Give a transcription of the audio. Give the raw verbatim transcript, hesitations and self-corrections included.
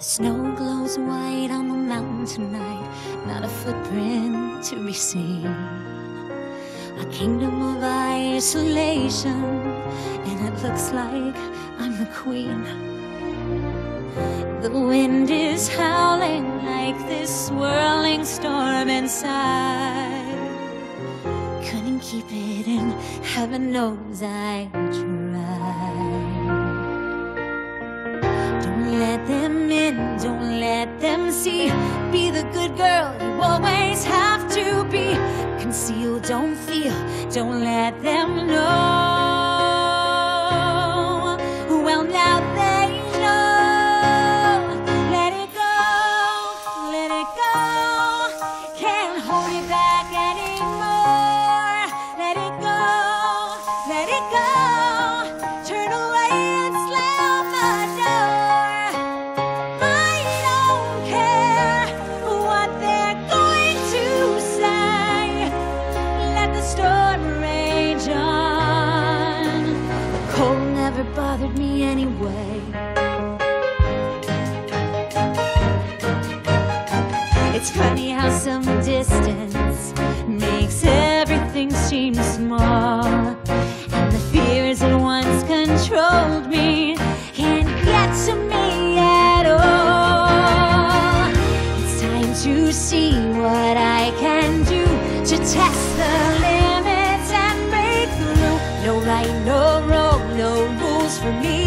Snow glows white on the mountain tonight, not a footprint to be seen. A kingdom of isolation, and it looks like I'm the queen. The wind is howling like this swirling storm inside. Couldn't keep it in, heaven knows I tried. Don't let them in, don't let them see. Be the good girl you always have to be. Conceal, don't feel, don't let them know. Well, now they know. Let it go, let it go. Can't hold it back anymore. Let it go, let it go. Turn away and slam the door. I don't care what they're going to say. Let the storm rage on. The cold never bothered me anyway. It's funny how some distance makes everything seem small, and the fears that once controlled me can't get to me at all. It's time to see what I can do to test the limits and break through. No right, no wrong, no rules for me.